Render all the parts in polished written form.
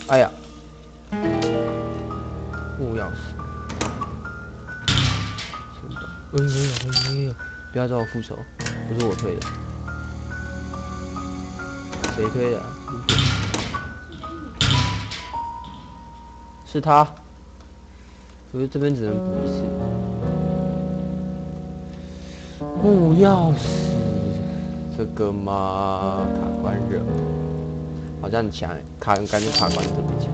哎呀，木钥匙。不要找我复仇，不是我推的。谁推的？是他。我觉得这边只能补一次。木钥匙，这个吗？卡关热，好像很强，感觉卡关特别强。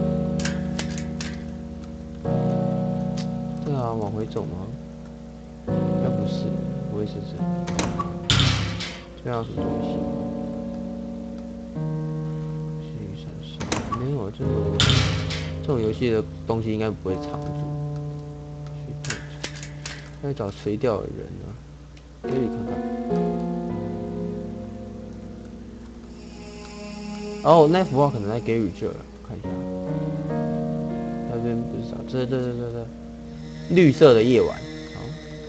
对啊，往回走吗？应该不是，不会是这。这样什么东西？没有这种游戏的东西应该不会藏住。在找垂钓的人呢、给你看看。哦，那幅画可能在给予这，看一下。那边不是找这，绿色的夜晚。好。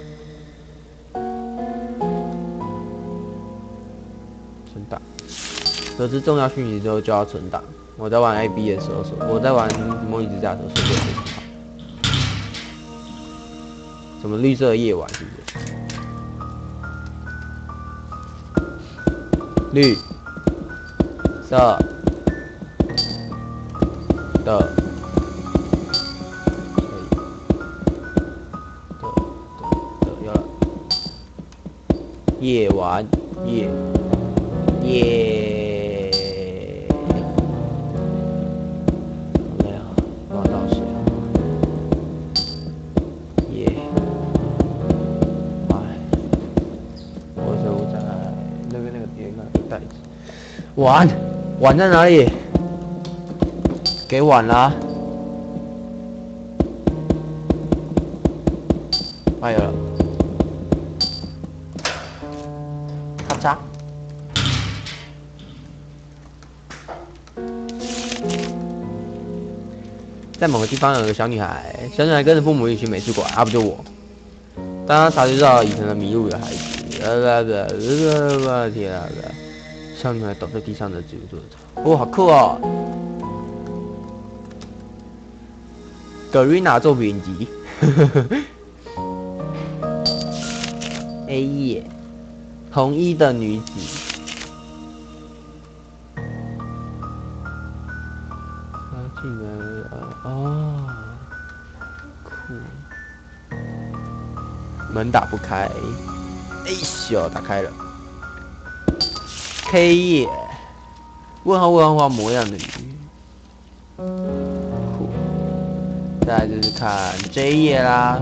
存档。得知重要讯息之后就要存档。我在玩 AB 的时候说，我在玩模拟之家的时候说过这句话。什么绿色的夜晚是不是？绿色的有了。夜晚夜。好累啊，不知道倒水啊。我在那边那个碟那个袋子。碗在哪里？给碗啦。哎有了。咔嚓。在某个地方有个小女孩，小女孩跟着父母一起去美术馆，不就我。当她察觉到已成了迷路的孩子，天啊！小女孩倒在地上的自由坐着。哦，好酷哦 ！Garena 作品集A 页，红衣的女子。她进来了哦，酷。门打不开，哎咻，打开了。K 页，问号模样的鱼，酷。再来就是看 J 页啦，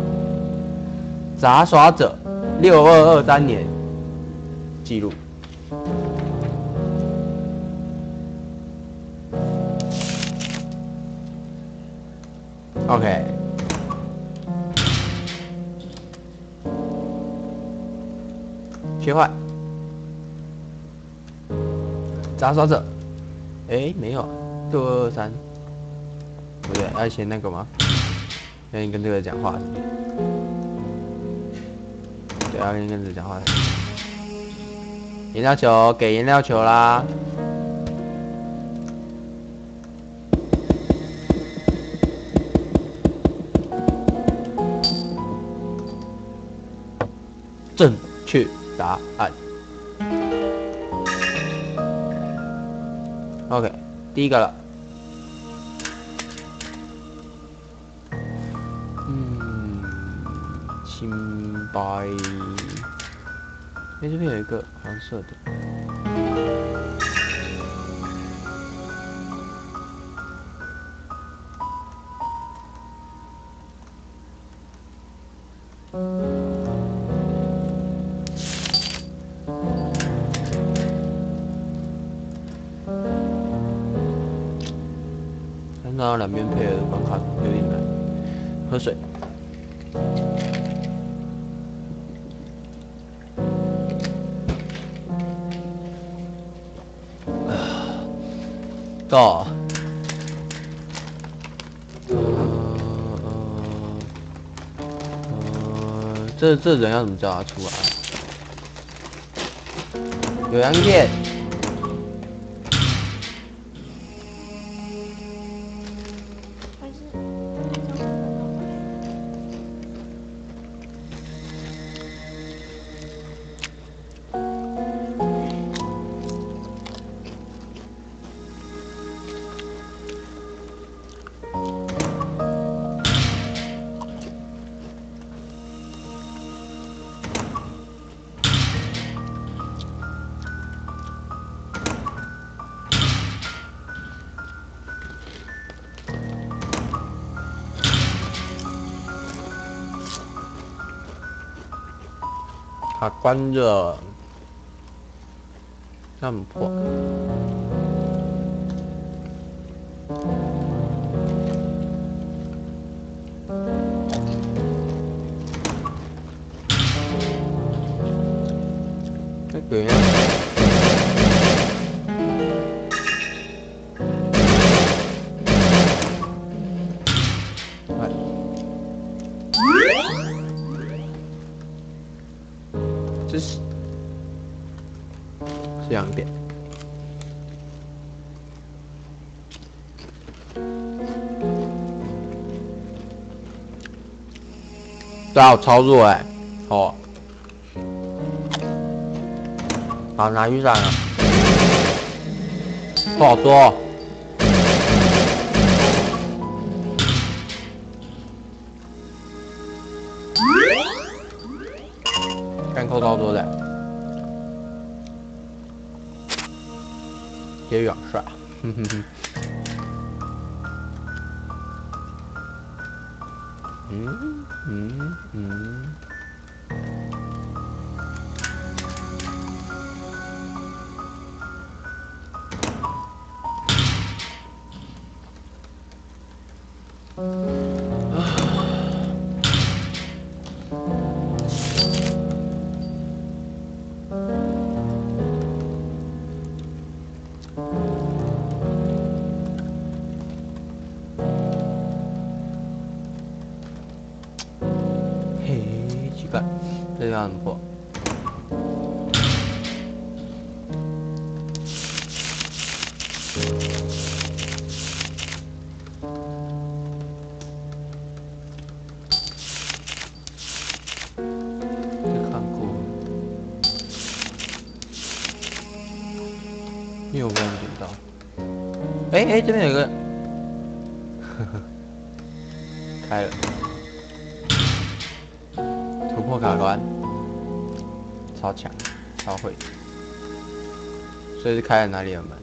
杂耍者，6223年记录。OK。切换。杂耍者，没有，6223，不对，要先那个吗？要跟这个讲话是不是？对，要跟这个讲话。颜料球，给颜料球啦。正确答案。OK， 第一个了。清白。这边有一个黄色的。那两边配合的关卡有点难。喝水。到。这人要怎么叫他出来？有洋片。 卡关着，那么破。那个呀。这是2点，这好操作哎，哦，好拿雨伞了，不好多哦。干扣超多的，也远帅，哼哼哼。嘿，奇怪，这地方很破。没有被人点到。哎，这边有个，呵呵，开了，突破卡关，超强，超会。所以是开了哪里的门？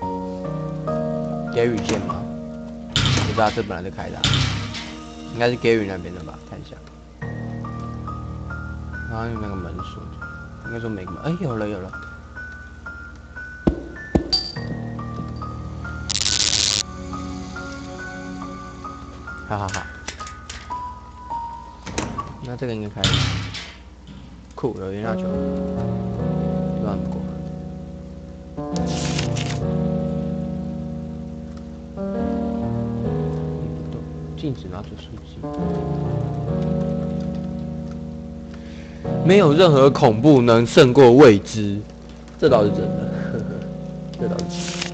给予线吗？不知道，这本来就开的、啊，应该是给予那边的吧？看一下。然后用那个门锁，应该说没个门。哎，有了。哈，那这个应该开了。酷，有烟蜡球，乱过。禁止拿出手机。没有任何恐怖能胜过未知，这倒是真的。呵呵，这倒是真的。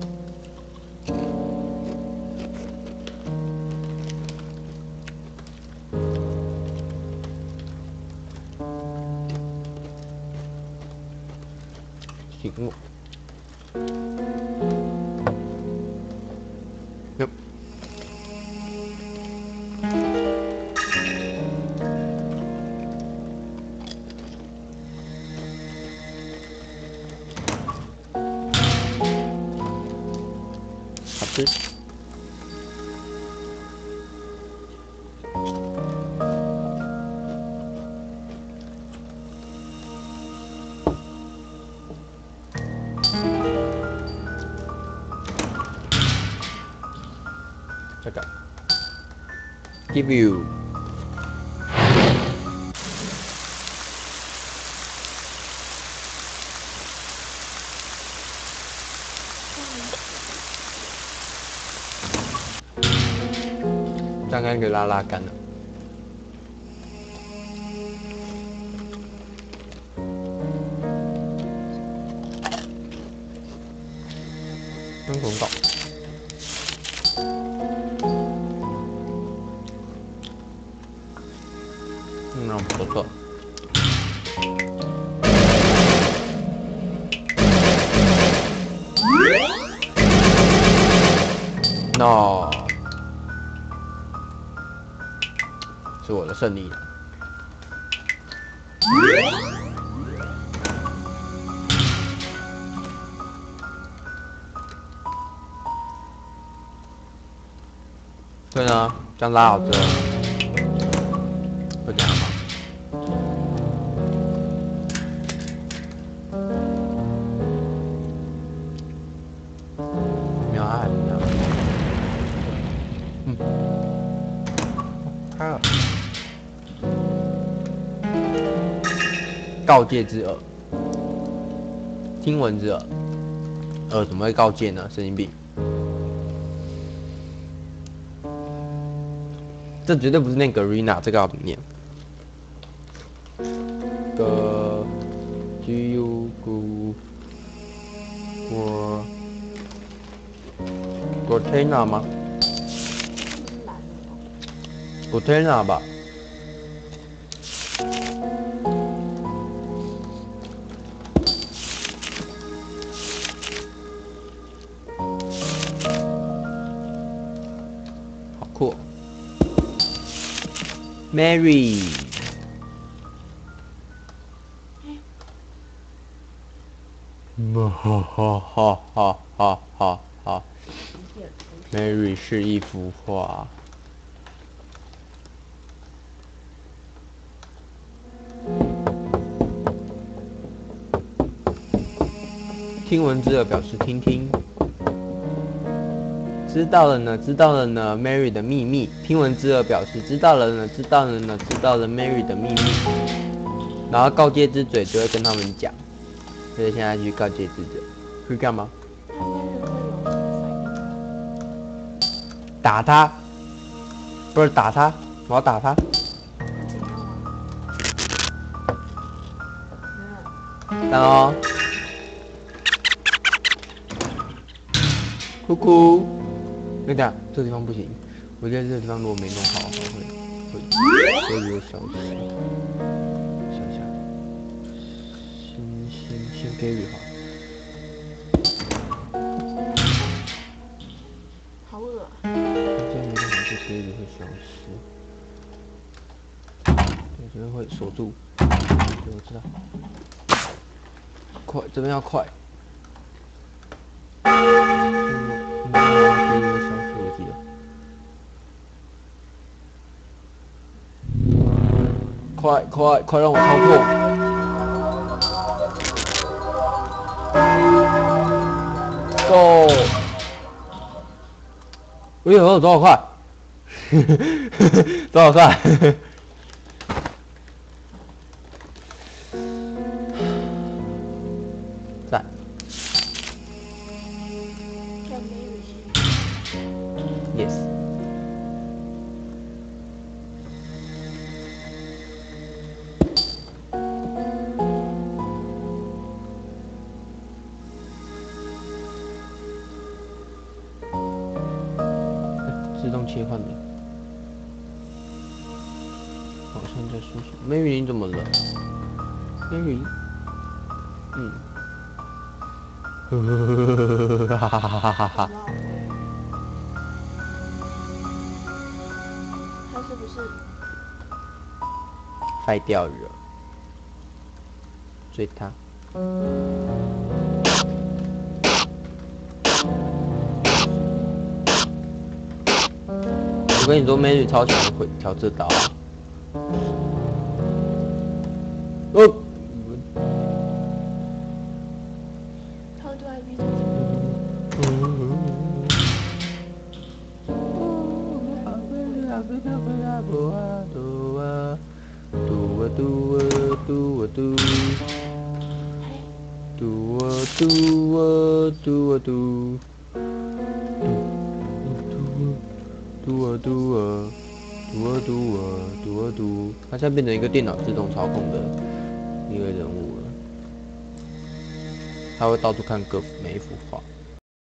醒我。哟。好吃。这个 ，give you。刚刚给拉干了。跟滚搞。不错。No， 是我的胜利了。对呢，这样拉好之后，会这样吗？ 开了。告诫之耳，听闻之耳，怎么会告诫呢？神经病！这绝对不是念 Garena， 这个要怎么念？Gortena 吗？Gortena 吧。好酷哦 ，Mary。哈哈哈哈哈哈哈 ！Mary 是一幅画。听闻之耳表示听听。知道了呢，知道了呢 ，Mary 的秘密。听闻之耳表示知道了呢，知道了呢，知道了 Mary 的秘密。然后告诫之嘴就会跟他们讲，所以现在去告诫之嘴，去干嘛？打他，不是打他，我要打他。当哦，哭哭。那等下这个地方不行，我觉得这个地方如果没弄好，会消失。想想，先给予好。 好恶。 这样没弄好，这给予会消失。对，这边会锁住。对，我知道。快，这边要快。快让我操控 ！Go！ 哎呦，多少块？多少块？赞。Yes。自动切换的，好像在说什么 ？Mary 你怎么了 ？Mary， 哈哈哈哈哈！ 他是不是坏掉了？追他。我跟你说 ，Mary 超强会调这刀。 他会对 IP 他现在变成一个电脑自动操控的一个人物了。他会到处看每一幅画。